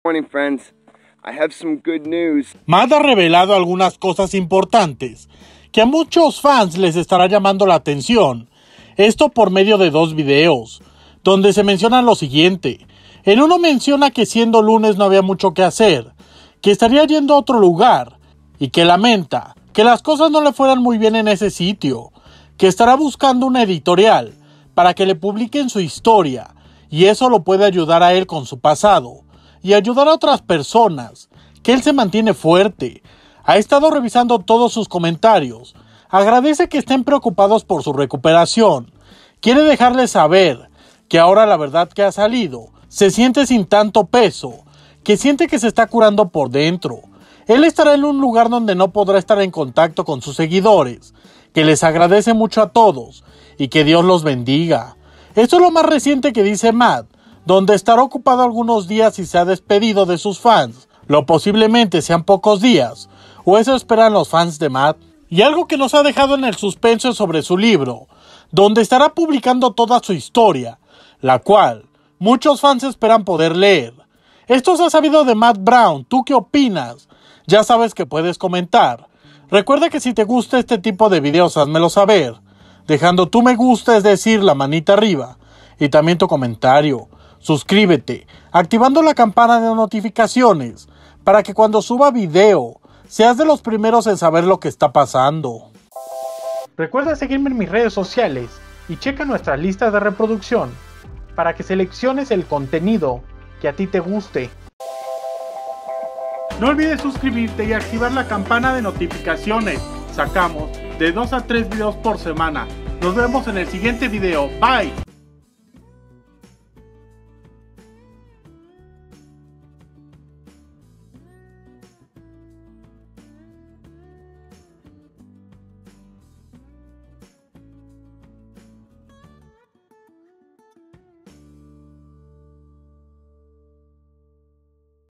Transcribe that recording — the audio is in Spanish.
Morning, friends. I have some good news. Matt ha revelado algunas cosas importantes que a muchos fans les estará llamando la atención. Esto por medio de 2 videos, donde se menciona lo siguiente. En uno menciona que siendo lunes no había mucho que hacer, que estaría yendo a otro lugar, y que lamenta que las cosas no le fueran muy bien en ese sitio, que estará buscando una editorial para que le publiquen su historia, y eso lo puede ayudar a él con su pasado, y ayudar a otras personas, que él se mantiene fuerte. Ha estado revisando todos sus comentarios, agradece que estén preocupados por su recuperación, quiere dejarles saber que ahora la verdad que ha salido, se siente sin tanto peso, que siente que se está curando por dentro. Él estará en un lugar donde no podrá estar en contacto con sus seguidores, que les agradece mucho a todos y que Dios los bendiga. Esto es lo más reciente que dice Matt, donde estará ocupado algunos días y se ha despedido de sus fans. Lo posiblemente sean pocos días, o eso esperan los fans de Matt. Y algo que nos ha dejado en el suspenso es sobre su libro, donde estará publicando toda su historia, la cual muchos fans esperan poder leer. Esto se ha sabido de Matt Brown. ¿Tú qué opinas? Ya sabes que puedes comentar. Recuerda que si te gusta este tipo de videos, házmelo saber, dejando tu me gusta, es decir, la manita arriba, y también tu comentario. Suscríbete, activando la campana de notificaciones, para que cuando suba video, seas de los primeros en saber lo que está pasando. Recuerda seguirme en mis redes sociales, y checa nuestra lista de reproducción, para que selecciones el contenido que a ti te guste. No olvides suscribirte y activar la campana de notificaciones. Sacamos de 2 a 3 videos por semana. Nos vemos en el siguiente video. Bye.